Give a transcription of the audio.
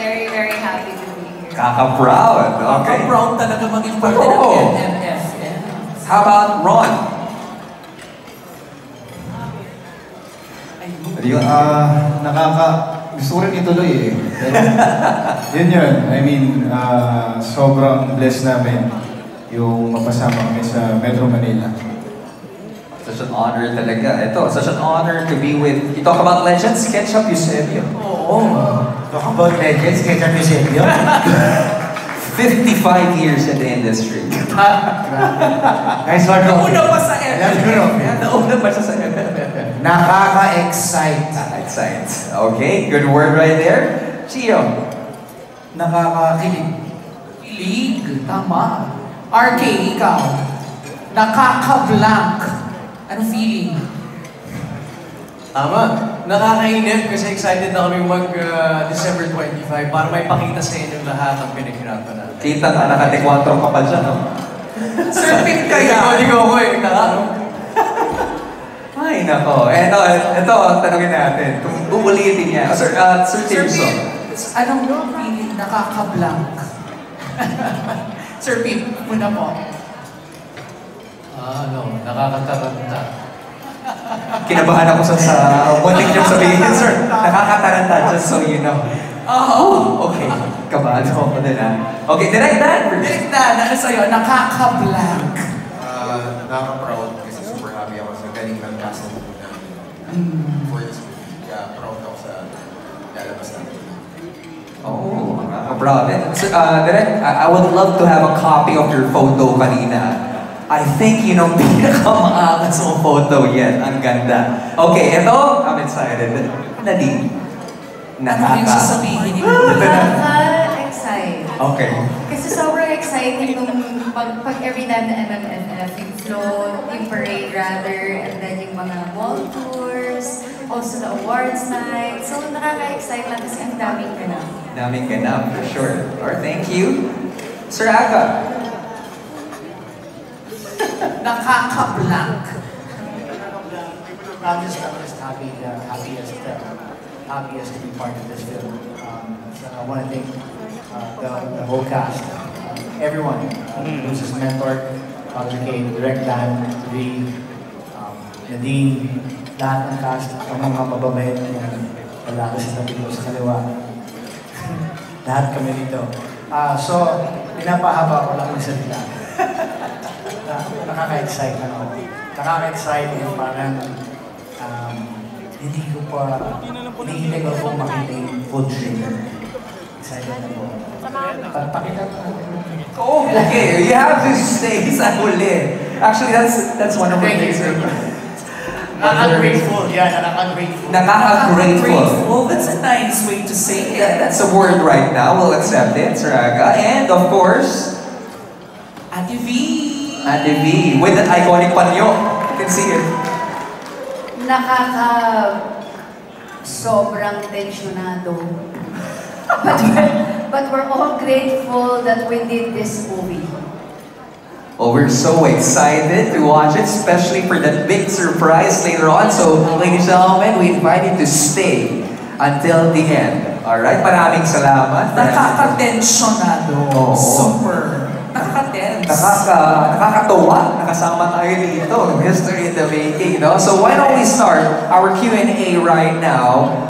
very, very happy to be here. Kaka-proud. Okay. Kaka-proud talaga maging parte ng NMF. How about Ron? Gusto ko rin ituloy eh. Yun. I mean, sobrang blessed namin yung mapasama kami sa Metro Manila. Such an honor talaga. Ito, such an honor to be with, you talk about legends, Ketchup Eusebio. Oo. Talk about legends, Ketchup Eusebio. 55 years in the industry. Nice one, Rocky. Nauna pa sa MMF. Nauna pa siya sa MMF. Nakaka-excite. Excite. Okay, good word right there. Chio. Nakakakilig. Kilig. Tama. RK, ikaw. Nakaka-blank. Ano feeling? Tama. Nakakainip kasi excited na kami mag-December 25 para may pakita sa inyo lahat ang pinaghirapan natin. Kita na, nakatekwatro ka pa dyan, no? Sir Pip kaya. Hindi ko eh. Ay, nako. Ito, tanongin natin. Kung uulitin niya. Sir Timson. Anong feeling nakaka-blank? Sir Pip, muna po. Nakakataranta. Kinabahan ako sa wanting niyong sabihin, sir. Nakakataranta, just so you know. Okay. Kabado ako din, ha? Okay, Direct Dan. Direct Dan, ano sa'yo? Nakaka-blank. Nakaka-proud kasi super happy ako sa galing ng cast ng movie namin. For this movie, kaya proud ako sa lalabas namin. Oh, proud. Direct, I would love to have a copy of your photo kanina. I think yun ang pinakamaangas mong photo yan. Ang ganda. Okay, ito, I'm excited. Nadine. Ano yung sasabihin niyo? Nakaka-excite. Okay. Kasi sobrang exciting nung pag every time na MMFF, yung float, yung parade rather, and then yung mga mall tours, also the awards night. So nakaka-excite lang kasi ang daming ganap. Daming ganap, for sure. Or thank you. Sir Aga. Nakaka-blank. I'm just happiest to be part of this film. So I want to thank the whole cast, everyone, who's his mentor, Dr. K, Direct Dan, Lee, Nadine, lahat ng cast, ang mga mababait na wala kasi sa tabi ko sa kaliwa. Lahat kami dito. So, pinapahaba ko lang yung salita. Nakaka-excite na ako. Nakaka-excite yung parang hindi ko pa hinihilig ako makita yung full trailer. Excited na po. Pakita mo natin. Oh, okay. You have to stay sa huli. Actually, that's one of the things. Nakaka-grateful. Yeah, nakaka-grateful. Nakaka-grateful. That's a nice way to say it. That's a word right now. We'll accept it, Sir Aga. And of course, Ate V. Ate V, with that iconic panyo. You can see it. Sobrang tensyonado. But we're all grateful that we did this movie. Oh, we're so excited to watch it, especially for that big surprise later on. So, ladies and gentlemen, we invite you to stay until the end. Alright, maraming salamat. Nakaka-tensyonado. Oo. Super. Nakaka-tense. Nakakatawa. Nakasama tayo dito. History in the making, no? So why don't we start our Q&A right now?